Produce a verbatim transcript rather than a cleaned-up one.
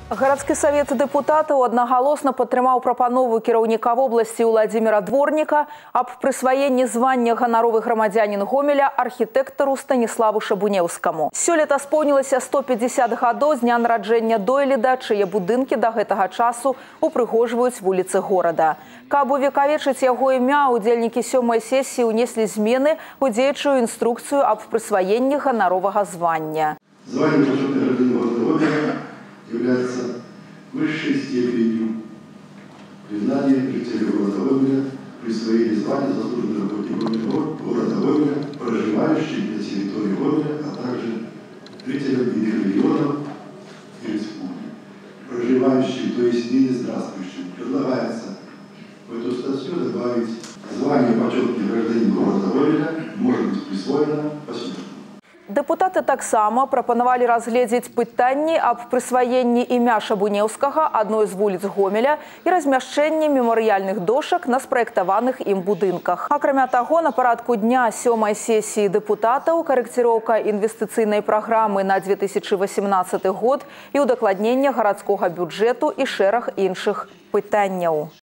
Гарадскі савет дэпутатаў аднагалосна падтрымаў прапанову кіраўніка вобласці Владзіміра Дворніка аб прысваенні звання ганаровы грамадзянін Гомеля архітэктару Станіславу Шабунеўскаму. Сёлета споўнілася сто пятьдесят гадоў з дня нараджэння дойліда, чые будынкі да гэтага часу упрыгожваюць вуліцы горада. Каб увекавечыць яго імя, удзельнікі сёмай сесіі ўнеслі змены у дзеючую інструкцыю аб прысваенні ганаровага звання. Звание почетного гражданина Гомеля является высшей степенью признания жителей города Гомеля, присвоения звания заслуженного работника города Гомеля, проживающих на территории Гомеля, а также жителям иных регионов и республик. Проживающих, то есть ныне здравствующим. Предлагается в эту статью добавить звание почетный гражданин города Гомеля может быть присвоено посмертно. Дэпутаты таксама прапанавалі разгледзець пытанні аб прысваенні імя Шабунеўскага адной з вуліц Гомеля і размяшчэнні мемарыяльных дошак на спраектаваных ім будынках. Акрамя таго, на парадку дня сёмай сесіі дэпутатаў карэкціроўка інвестыцыйнай праграмы на две тысячи восемнадцаты год і ўдакладненне гарадскога бюджэту і шэраг іншых пытанняў.